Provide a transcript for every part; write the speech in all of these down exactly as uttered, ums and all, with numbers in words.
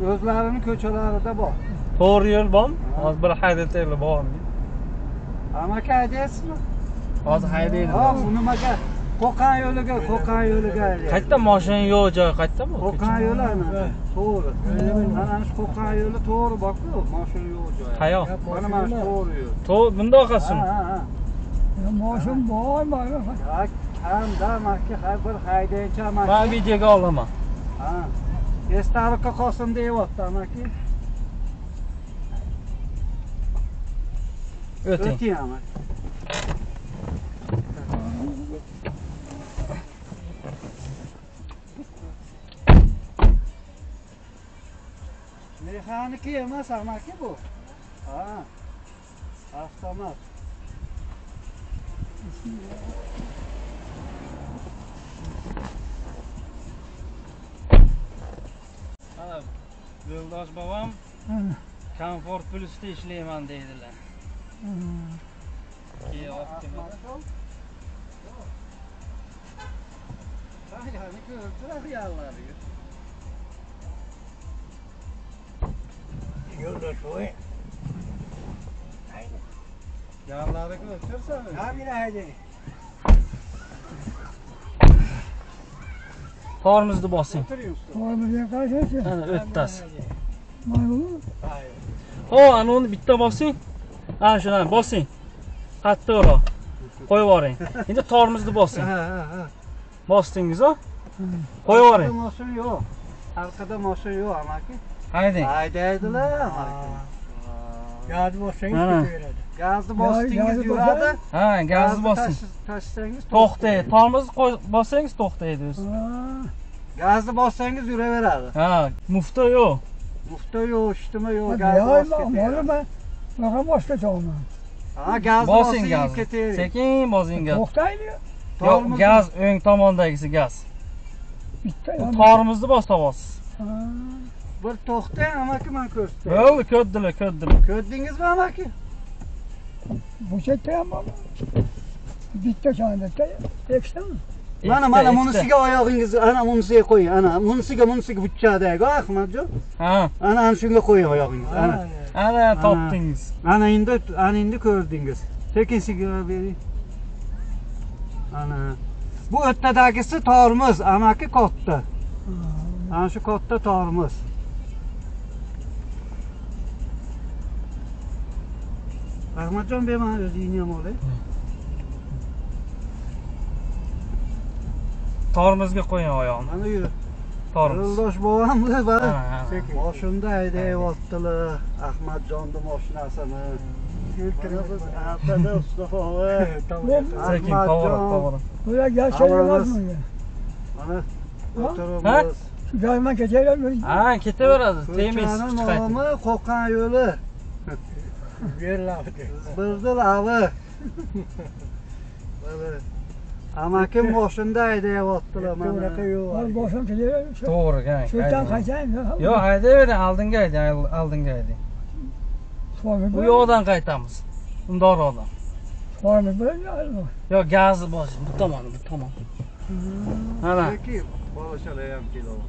O'zlarining ko'chalarida bor. To'g'ri yo'l bormi? Hozir bir haydaylik bormi? Amaki haydaysizmi? Hozir haydaydi. Ha, bu nimaga? Qo'qon yo'liga, Qo'qon yo'liga. Qayerda mashina yo'q joy qayerda bu? Qo'qon yo'li ana. To'g'ri. Ana shu Qo'qon yo'li to'g'ri bor-ku, mashina yo'q joy. Qayoq? Mana mana shu to'g'ri yo'l. To'g'ri, bunda oqasimi? Ha, ha. Mashina bor, mana. Hamda makka har bir haydaychi amaki. Men videoga olaman. Ha. Estarikka qosim deyapti amaki. O'ting. O'ting amaki. Mexaniki emas amaki bu. Ha. Avtomat. Ana yo'ldosh bobom Comfort Plus'da ishlayman deydilar. Keyin olib keldim. Qani ko'ribdilar yallariga. Yo'ldosh bo'y. Yallariga o'tirsan. Ha, meni hayday. Tormozni bosing. Tormozga qaraychi. Ana o'ttasi. Mana bu. Ho, ana uni bitta bosing. Ana shuni bosing. Qattiqroq. Qo'yib yuboring. Endi tormozni bosing. Ha, ha, ha. Bosdingiz-a? Qo'yib yuboring. Mashina yo'q. Orqada mashina yo'q amaki. Haydang. Haydaydilar amaki. Gaz bossangiz ketaveradi. Gazni bosdingiz yuradi. Ha, gazni bosing. Tashsangiz To'xtaydi. Tormozni bossangiz to'xtaydi o'zi. Gazni bossangiz yuraveradi. Ha, mufta yo'q. Mufta yo'q, ishtima yo'q, Yo'q, gaz bosib mana men faqa boshqa to'g'man. Ha, gaz Bosing bosing gazni. ketavering. Sekin bosing gaz. To'xtaydi. Yo'q, gaz o'ng tomondagisi gaz. Bitta Tormozni bostabosiz. Bir to'xtang amaki, men ko'rsatay. Bo'ldi, ko'rdilar, ko'rdilar. Ko'rdingizmi amaki? Bu yerda ham bor. Bitta joyda ikkitami? Mana mana bunisiga oyog'ingizni ana bunisiga qo'ying. Ana bunisiga bunisiga buchchadagi Ahmadjon. Ha. Ana ana shunga qo'ying oyog'ingizni. Ana. Ana topdingiz. Ana endi ana endi ko'rdingiz. Sekin sigara bering. Ana. Bu o'rtadagisi tormoz, amaki katta. Ana shu katta tormoz. Ahmadjon beraman o'zingni ham olay. Tormozga qo'ying oyog'ini. Mana yur. Tormoz. Yo'ldosh bobamlar bari. Sekin. Moshinda haydayaptilar. Ahmadjonning mashinasini. Biz altada ustaxovi. Sekin, to'g'ri, to'g'ri. Bular gaz emasmi? Mana o'tiramiz. Shu joyman ketaveradi. Ha, ketaveradi. Temiz. Ko'chaning nomi Qo'qon yo'li. Berlavdi. Birdil avi. Mana amaki mashinda haydayaptilar mana. Hozir boshim ketaveradi. To'g'ri, gang. Shu yerdan qaytaymi? Yo'q, haydayvering, oldinga haydang, oldinga haydang. Bu yoqdan qaytamiz. Undorroqdan. Forma bilan. Yo'q, gazni bosing, bu tomon, bu tomon. Mana. Peki, bolashalar ham keladi.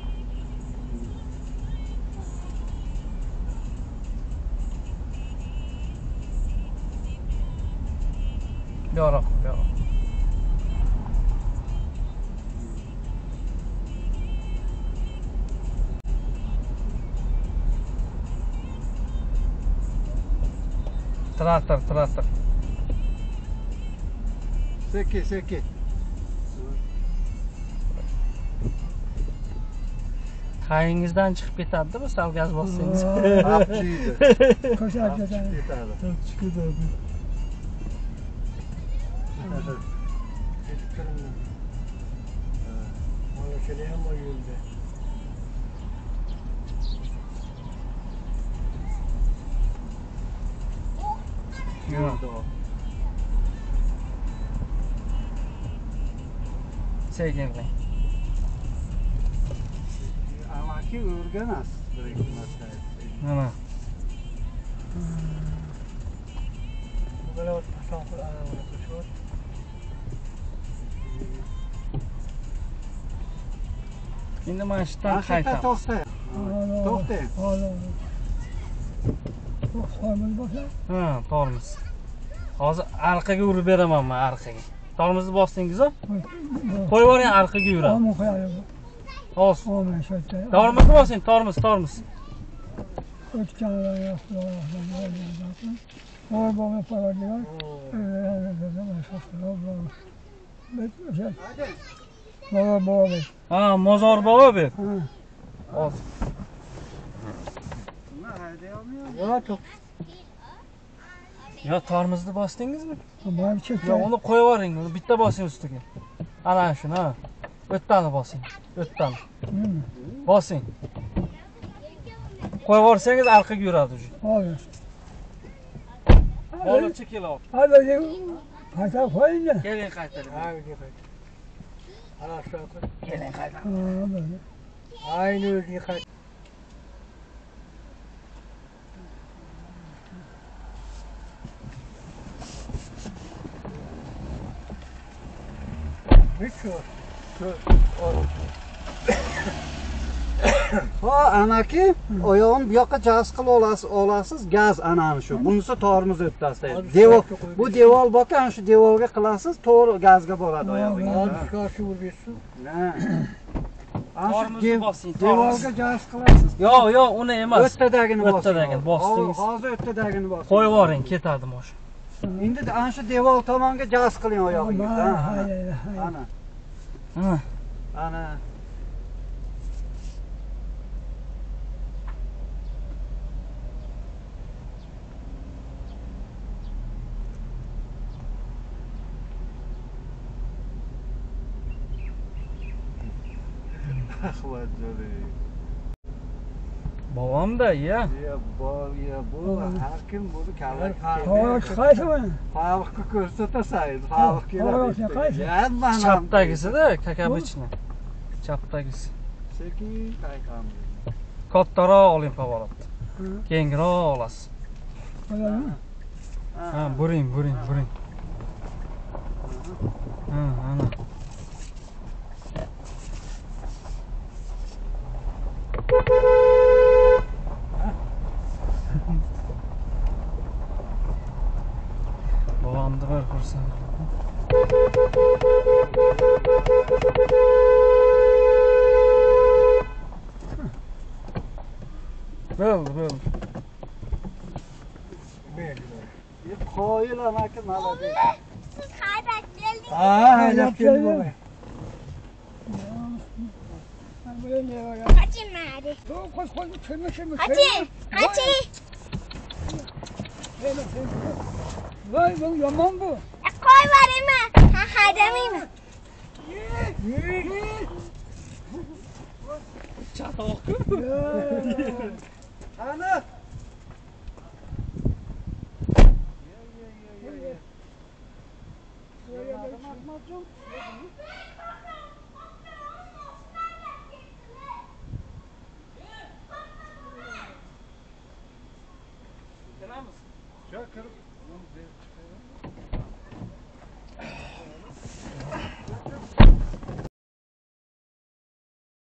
Yo'q, yo'q. Traktor, traktor. Sekin, sekin. Qayingizdan chiqib ketadi, bu sal gaz bossangiz. Apchiydi. Ko'char ketadi. Ketadi. Chiqib ketadi. Ketib turinglar. Mana shunday ham bor yo'lda. Yo'lda. Sekinlik. Amaki o'rganas bir marta. Mana. Bular pasaport aravani qo'shib. Endi mana shu yerdan Qayta qaytamiz. to'xta. To'xtang. Hozir. To'xtamiz bo'lsa. Ha, tormoz. Hozir arqaga urib beraman men arqaga. Tormozni bosdingiz-ku? Qo'yib yuboring arqaga yuradi. Ammo qo'yadi. Hozir. Olmay shotda. Tormozni bosing, tormoz, tormoz. O'tganlar yo'qlar. Voy bola qo'yadilar. Baba baba. Ha, mozor bog'i bu. Hozir. Nima hayday olmayapman? Yo'q. Yo, tormozni bosdingizmi? Bari chekka. Yo, uni qo'yib yuboring, uni bitta bosing ustiga. Ana shuni, ha. O'ttani bosing. O'ttani. Bosing. Qo'yib yuborsangiz arqaga yuradi уже. Hozir. Bola chekilib. Hadi qayta qo'yinglar. Keling qaytarib. Ha, qayta. Ana shu qo'y. Keling qaytarib. Ha, böyle. Aynı o'ziga qayta. Bicho. Ha, amaki, oyog'ini bu yoqqa jaz qilib olasiz, olasiz, gaz anani shu. Bunisi tormoz o'ttasida. Devor, bu devor borku, ana shu devorga qilasiz, to'g'ri gazga boradi oyog'ingiz. Hadi shoshi urbesin. Ha. Ana shu Tormozni dev- bosing, devorga jaz qilasiz. Yo'q, yo'q, uni emas. O'ttadagini bosing. O'ttadagini bosdingiz. Hozir o'ttadagini bosing. Qo'yib yuboring, ketadi mosh. Endi ana shu devor tomonga jaz qiling oyog'ingiz. Ha, Ha, hayır, hayır. ana. Ha. Ana. Ahvat jo'ri. Bobomda, ya. Ya bor, ya bu har kim buni kalak. To'g'ri chiqaysizmi? Xalqqa ko'rsatasan, xalq To'g'ri, keladi. qaysi? Yanman. Chaptagisida, kakabichni. Chaptagisi. Sekin qaytamiz. Kattaroq oling favorabni. Kengroq olasiz. Bo'ladimi? Ha, buring, buring, buring. Ha, ana. Babamni bir ko'rsam. Bo'ldi, bo'ldi. Qo'yil amaki malades. Siz haydab keldingiz. Ha, haydab keldi baba. Qachon madi? Qo'y, qo'y, kelma, kelma. Qachon? Qachon? Voy, bu yomon bu. Qo'y veraymi? Ha, haydamaymi? Chatoq-ku. Ana. Kelamiz. Yo, kirib